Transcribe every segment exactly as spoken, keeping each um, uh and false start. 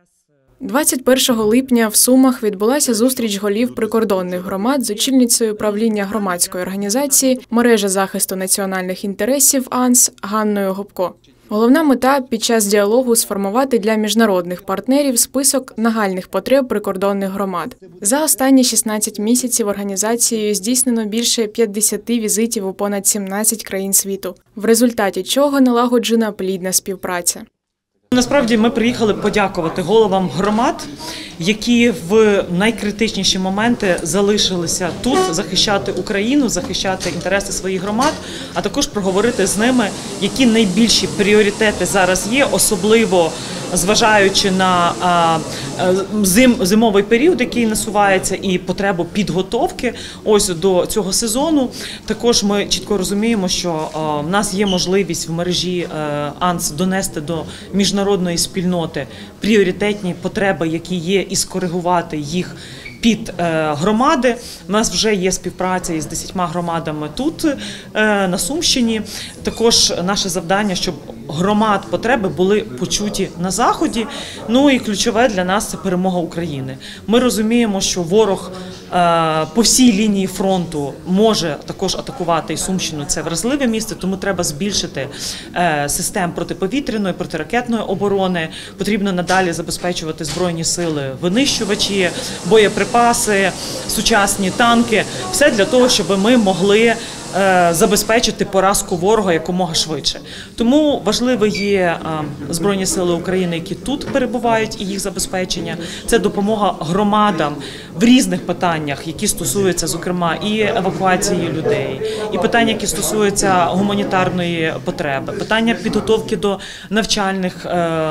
двадцять першого липня в Сумах відбулася зустріч голів прикордонних громад з очільницею правління громадської організації «Мережа захисту національних інтересів АНС» Ганною Гопко. Головна мета – під час діалогу сформувати для міжнародних партнерів список нагальних потреб прикордонних громад. За останні шістнадцять місяців організацією здійснено більше п'ятдесяти візитів у понад сімнадцять країн світу, в результаті чого налагоджена плідна співпраця. Насправді ми приїхали подякувати головам громад, які в найкритичніші моменти залишилися тут захищати Україну, захищати інтереси своїх громад, а також проговорити з ними, які найбільші пріоритети зараз є, особливо зважаючи на зим, зимовий період, який насувається, і потребу підготовки ось до цього сезону. Також ми чітко розуміємо, що в нас є можливість в мережі АНС донести до міжнародної спільноти пріоритетні потреби, які є, і скоригувати їх під громади. У нас вже є співпраця із десятьма громадами тут, на Сумщині. Також наше завдання, щоб громад потреби були почуті на Заході. Ну і ключове для нас – це перемога України. Ми розуміємо, що ворог по всій лінії фронту може також атакувати і Сумщину. Це вразливе місце, тому треба збільшити систем протиповітряної, протиракетної оборони. Потрібно надалі забезпечувати збройні сили, винищувачі, боєприпаси, сучасні танки. Все для того, щоб ми могли забезпечити поразку ворога якомога швидше. Тому важливі є Збройні сили України, які тут перебувають, і їх забезпечення. Це допомога громадам в різних питаннях, які стосуються, зокрема, і евакуації людей, і питання, які стосуються гуманітарної потреби, питання підготовки до навчальних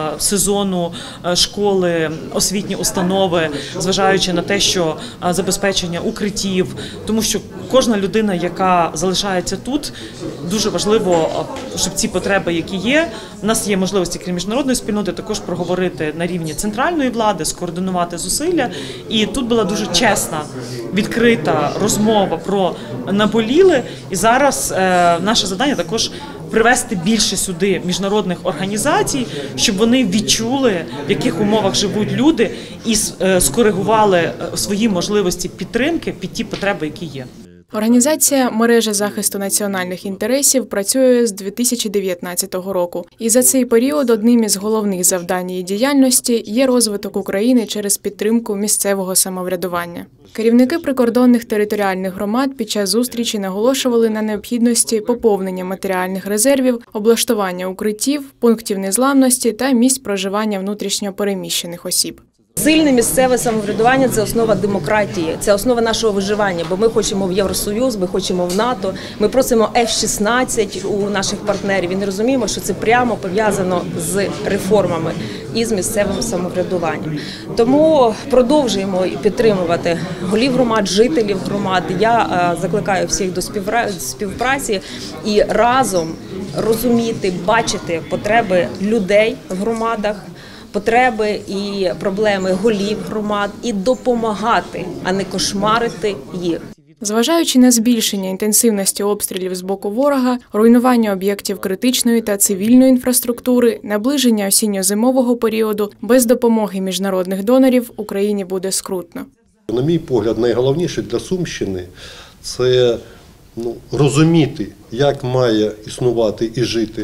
сезону, школи, освітні установи, зважаючи на те, що забезпечення укриттів, тому що кожна людина, яка залишається тут, дуже важливо, щоб ці потреби, які є, у нас є можливості, крім міжнародної спільноти, також проговорити на рівні центральної влади, скоординувати зусилля. І тут була дуже чесна, відкрита розмова про наболіле. І зараз е, наше завдання також привести більше сюди міжнародних організацій, щоб вони відчули, в яких умовах живуть люди, і е, скоригували свої можливості підтримки під ті потреби, які є. Організація «Мережа захисту національних інтересів» працює з дві тисячі дев'ятнадцятого року. І за цей період одним із головних завдань її діяльності є розвиток України через підтримку місцевого самоврядування. Керівники прикордонних територіальних громад під час зустрічі наголошували на необхідності поповнення матеріальних резервів, облаштування укриттів, пунктів незламності та місць проживання внутрішньо переміщених осіб. Сильне місцеве самоврядування – це основа демократії, це основа нашого виживання, бо ми хочемо в Євросоюз, ми хочемо в НАТО, ми просимо еф шістнадцять у наших партнерів і не розуміємо, що це прямо пов'язано з реформами і з місцевим самоврядуванням. Тому продовжуємо підтримувати голів громад, жителів громад. Я закликаю всіх до співпраці і разом розуміти, бачити потреби людей в громадах, потреби і проблеми голів громад і допомагати, а не кошмарити їх. Зважаючи на збільшення інтенсивності обстрілів з боку ворога, руйнування об'єктів критичної та цивільної інфраструктури, наближення осінньо-зимового періоду, без допомоги міжнародних донорів Україні буде скрутно. На мій погляд, найголовніше для Сумщини – це ну, розуміти, як має існувати і жити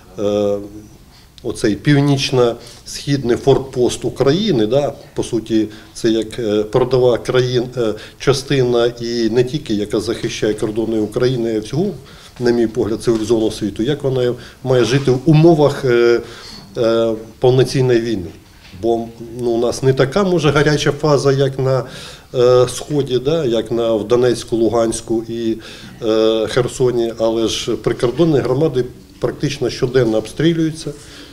е, оцей північно-східний форпост України, да, по суті, це як передова країн, частина і не тільки, яка захищає кордони України, а всього, на мій погляд, цивілізованого світу, як вона має жити в умовах е, е, повноцінної війни. Бо ну, у нас не така, може, гаряча фаза, як на е, Сході, да, як на, в Донецьку, Луганську і е, Херсоні, але ж прикордонні громади практично щоденно обстрілюються.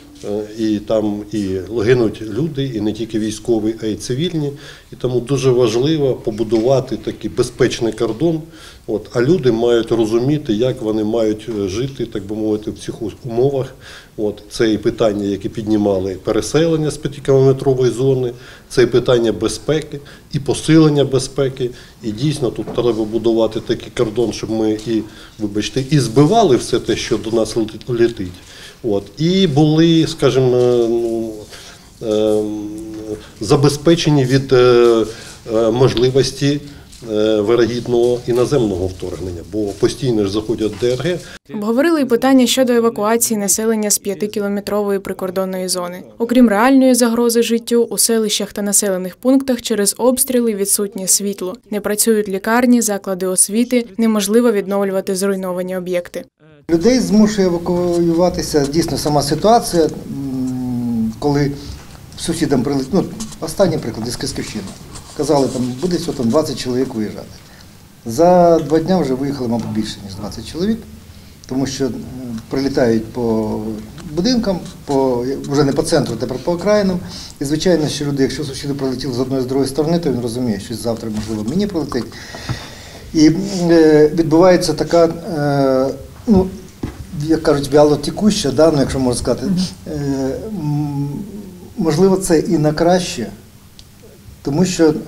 І там і гинуть люди, і не тільки військові, а й цивільні. І тому дуже важливо побудувати такий безпечний кордон. От, а люди мають розуміти, як вони мають жити, так би мовити, в цих умовах. От, це і питання, які піднімали переселення з п'ятикілометрової зони, це і питання безпеки, і посилення безпеки. І дійсно тут треба будувати такий кордон, щоб ми і, вибачте, і збивали все те, що до нас летить. От. І були, скажімо, ну, забезпечені від е, е, можливості е, вирогідного іноземного вторгнення, бо постійно ж заходять ДРГ. Обговорили і питання щодо евакуації населення з п'ятикілометрової прикордонної зони. Окрім реальної загрози життю, у селищах та населених пунктах через обстріли відсутнє світло. Не працюють лікарні, заклади освіти, неможливо відновлювати зруйновані об'єкти. Людей змушує евакуюватися дійсно сама ситуація, коли сусідам прилетіли, ну, останній приклад із Кисківщини. Казали, там буде всього там двадцять чоловік виїжджати. За два дні вже виїхали, мабуть, більше, ніж двадцять чоловік, тому що прилітають по будинкам, по, вже не по центру, тепер по окраїнам. І, звичайно, що люди, якщо сусіди прилетіли з одної, з другої сторони, то він розуміє, що завтра, можливо, мені прилетить. І е, відбувається така, е, ну, як кажуть, вялотікуща, да, ну, якщо можна сказати, е, можливо, це і на краще, тому що е,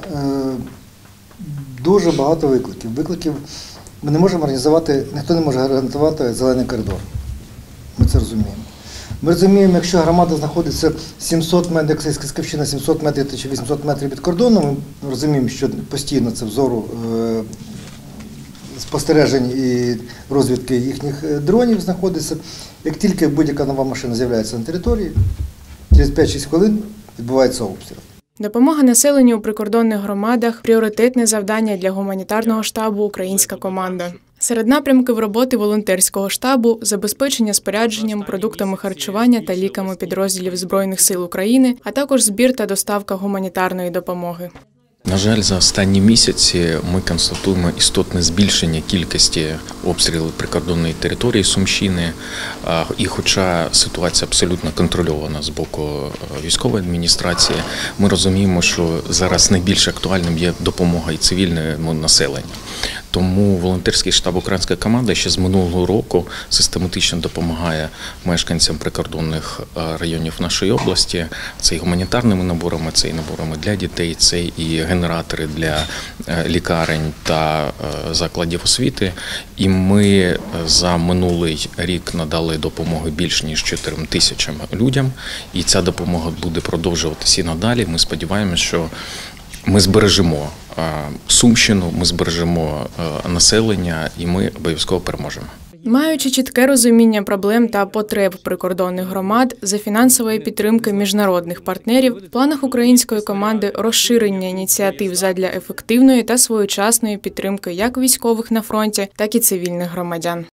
дуже багато викликів. Викликів ми не можемо організувати, ніхто не може гарантувати зелений коридор. Ми це розуміємо. Ми розуміємо, якщо громада знаходиться сімсот метрів, як Кисківщина, сімсот метрів чи вісімсот метрів від кордону, ми розуміємо, що постійно це взору е, спостережень і розвідки їхніх дронів знаходиться. Як тільки будь-яка нова машина з'являється на території, через п'ять-шість хвилин відбувається обстріл. Допомога населенню у прикордонних громадах – пріоритетне завдання для гуманітарного штабу «Українська команда». Серед напрямків роботи волонтерського штабу – забезпечення спорядженням, продуктами харчування та ліками підрозділів Збройних сил України, а також збір та доставка гуманітарної допомоги. На жаль, за останні місяці ми констатуємо істотне збільшення кількості обстрілів прикордонної території Сумщини. І хоча ситуація абсолютно контрольована з боку військової адміністрації, ми розуміємо, що зараз найбільш актуальним є допомога і цивільному населенню. Тому волонтерський штаб «Українська команда» ще з минулого року систематично допомагає мешканцям прикордонних районів нашої області. Це і гуманітарними наборами, це і наборами для дітей, це і генератори для лікарень та закладів освіти. І ми за минулий рік надали допомоги більш ніж чотирьом тисячам людям. І ця допомога буде продовжуватися і надалі. Ми сподіваємося, що ми збережемо Сумщину, ми збережемо населення і ми обов'язково переможемо. Маючи чітке розуміння проблем та потреб прикордонних громад, за фінансової підтримки міжнародних партнерів, в планах української команди розширення ініціатив задля ефективної та своєчасної підтримки як військових на фронті, так і цивільних громадян.